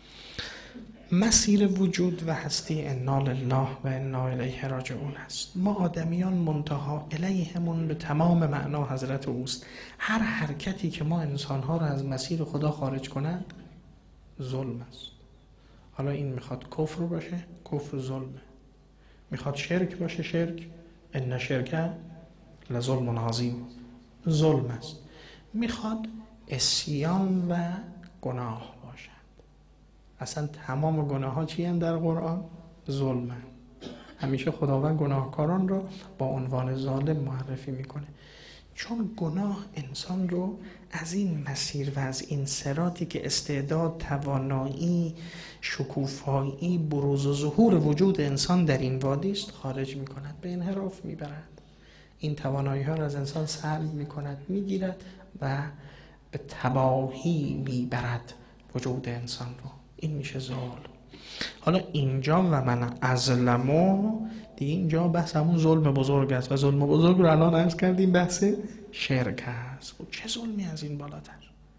مسیر وجود و هستی انا لله و انا الیه راجعون است. ما آدمیان منتها الیهمون به تمام معنا حضرت اوست. هر حرکتی که ما انسانها رو از مسیر خدا خارج کنند ظلم است. حالا این میخواد کفر باشه، کفر ظلمه. میخواد شرک باشه، شرک ان شرک لظلم عظیم، ظلم است. میخواد عصیان و گناه باشد. اصلا تمام گناه ها چی هم در قرآن؟ ظلم هم. همیشه خداوند گناهکاران رو با عنوان ظالم معرفی میکنه، چون گناه انسان رو از این مسیر و از این صراطی که استعداد، توانایی، شکوفایی، بروز و ظهور وجود انسان در این وادی است خارج میکند، به انحراف میبرد. این توانایی ها رو از انسان سلب میکند، میگیرد و به تباهی میبرد وجود انسان رو. این میشه ظلم. حالا اینجا و من ازلمو دیگه، اینجا بحث همون ظلم بزرگ است و ظلم بزرگ رو الان عرض کردیم بحث شرک است. خب چه ظلمی از این بالاتر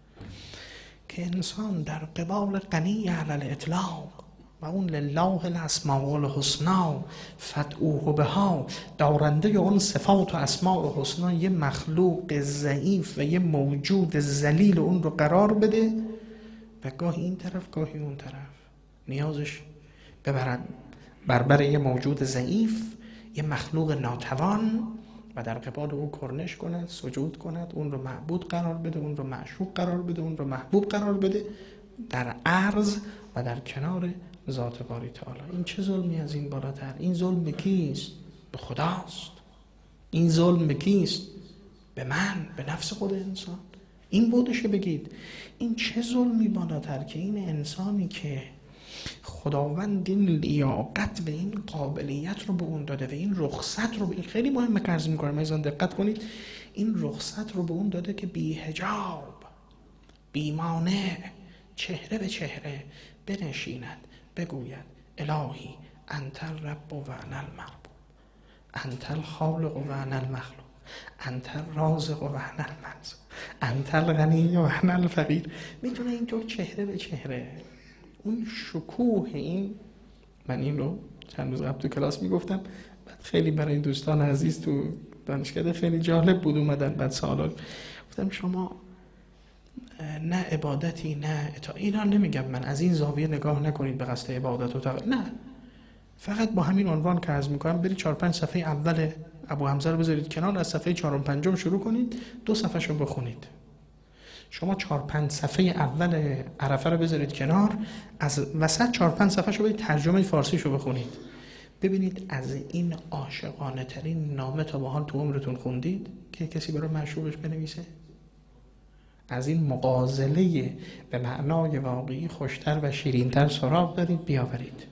که انسان در قبال غنی علی الاطلاق و اون لله الاسماء الحسنا فادعوه بها، دارنده اون صفات و اسماء و حسنا، یه مخلوق ضعیف و یه موجود ذلیل اون رو قرار بده و گاهی این طرف گاهی اون طرف نیازش ببرد بربر یه موجود ضعیف، یه مخلوق ناتوان، و در قبال او کرنش کند، سجود کند، اون رو معبود قرار بده، اون رو معشوق قرار بده، اون رو محبوب قرار بده در عرض و در کنار ذات باری تعالی. این چه ظلمی از این بالاتر؟ این ظلم به کیست؟ به خداست. این ظلم به کیست؟ به من، به نفس خود انسان. این بودشه بگید این چه ظلمی بالاتر که این انسانی که خداوند این لیاقت و این قابلیت رو به اون داده و این رخصت رو به این، خیلی مهمه که عرض میکنم ایزان دقت کنید، این رخصت رو به اون داده که بی حجاب، بی مانع، چهره به چهره بنشیند بگوید الهی انت الرب و انا المربوب، انت الخالق و انا المخلوق، انت الرازق و انا المرزوق، انت الغنی و انا الفقیر. میتونه اینطور چهره به چهره اون شکوه این، من این رو چند روز قبل تو کلاس میگفتم، بعد خیلی برای دوستان عزیز تو دانشکده خیلی جالب بود اومدن بعد سوالا، گفتم شما نه عبادتی نه اطاعت، اینا نمیگم من از این زاویه نگاه نکنید به قصد عبادت و تق... نه، فقط با همین عنوان که عرض میکنم برید چهار پنج صفحه اول ابو حمزه رو بذارید کنار، از صفحه چهارم پنجم شروع کنید، دو صفحه رو بخونید. شما چهار پنج صفحه اول عرفه رو بذارید کنار، از وسط چهار پنج صفحه رو برید ترجمه فارسی رو بخونید، ببینید از این عاشقانه ترین نامه تا به حال تو عمرتون خوندید که کسی برای معشوقش بنویسه؟ از این مغازله به معنای واقعی خوشتر و شیرینتر سراغ دارید بیاورید.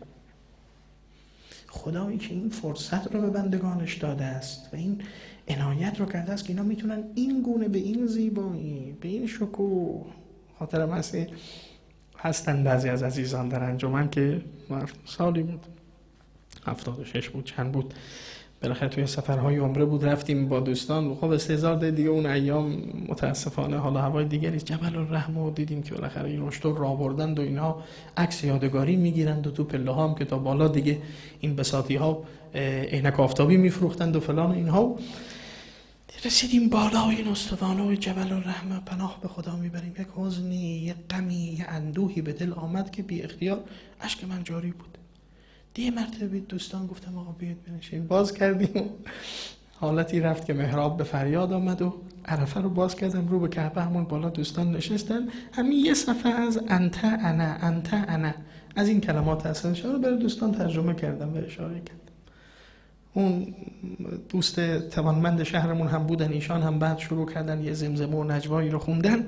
خدایی که این فرصت رو به بندگانش داده است و این عنایت رو کرده است که اینا میتونن این گونه به این زیبایی، به این شکوه. خاطرم هست هستن بعضی از عزیزان در انجمن که سالی بود، هفتاد و شش بود چند بود، بالاخره توی سفرهای عمره بود، رفتیم با دوستان. خب استهزار دیگه اون ایام متاسفانه حالا هوای دیگری، جبل الرحمه دیدیم که بالاخره این رشتور را بردند و اینها عکس یادگاری میگیرند و تو پله ها هم که تا بالا دیگه این بساطی ها عینک آفتابی میفروختند و فلان اینها. رسیدیم بالای این استوانه و جبل الرحمه، پناه به خدا میبریم. یک حزنی، یک غمی، یک اندوهی به دل آمد که بی اختیار اشک من جاری بود. دیگه مرتبه دوستان گفتم آقا بیاید بنشین. باز کردیم، حالتی رفت که محراب به فریاد آمد و عرفه رو باز کردم، رو به کعبه همون بالا دوستان نشستن. همین یه صفحه از انت انا انت انا از این کلمات اصلا رو برای دوستان ترجمه کردم و اشاره کردم. اون دوست توانمند شهرمون هم بودن، ایشان هم بعد شروع کردن یه زمزمه و نجوایی رو خوندن.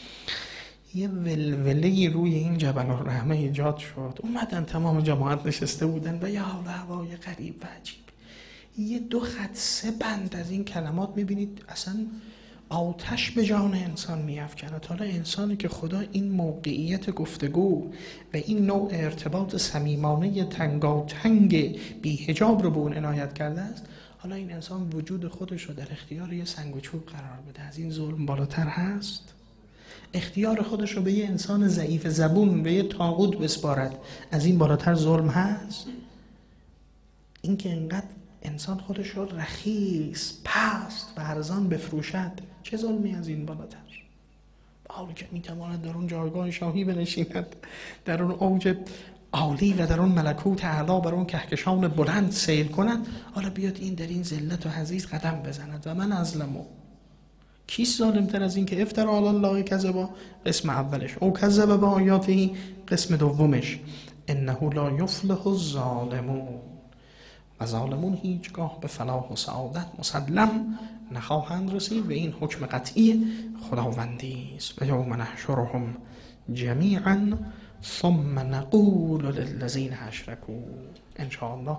یه ولوله روی این جبل الرحمه ایجاد شد. اومدن تمام جماعت نشسته بودن و یه حال هوای غریب و عجیب، یه دو خط سه بند از این کلمات میبینید اصلا آتش به جان انسان میافکنه. حالا انسانی که خدا این موقعیت گفتگو و این نوع ارتباط صمیمانه تنگاتنگ بی حجاب رو به اون عنایت کرده است، حالا این انسان وجود خودش رو در اختیار یه سنگ و چوب قرار بده. از این ظلم بالاتر هست؟ اختیار خودش رو به یه انسان ضعیف زبون، به یه طاغوت بسپارد، از این بالاتر ظلم هست؟ این که انقدر انسان خودش رو رخیص، پست و ارزان بفروشد، چه ظلمی از این بالاتر؟ حالی که میتواند در اون جایگاه شاهی بنشیند، در اون اوج عالی و در اون ملکوت اعلی بر اون کهکشان بلند سیر کند، حالا بیاد این در این ذلت و حضیض قدم بزند. و من ازلمو، کیست ظالمتر از این که افترا علی الله کذبا قسم اولش، او کذب به آیاته قسم دومش، انه لا یفلح الظالمون، و ظالمون هیچگاه به فلاح و سعادت مسلم نخواهند رسید و این حکم قطعی خداوندی است. و یوم نحشرهم جمیعا ثم نقول للذین اشرکوا. ان شاء الله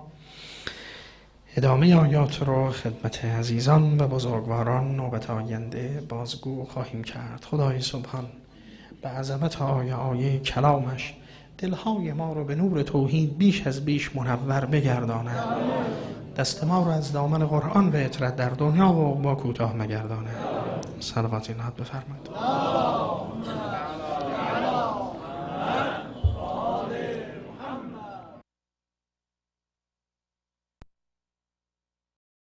ادامه آیات رو خدمت عزیزان و بزرگواران نوبت آینده بازگو خواهیم کرد. خدای سبحان به عظمت آیه آیه کلامش دلهای ما رو به نور توحید بیش از بیش منور بگرداند، دست ما رو از دامن قرآن و اطرت در دنیا و با کوتاه مگرداند. صلوات اینات بفرمایید.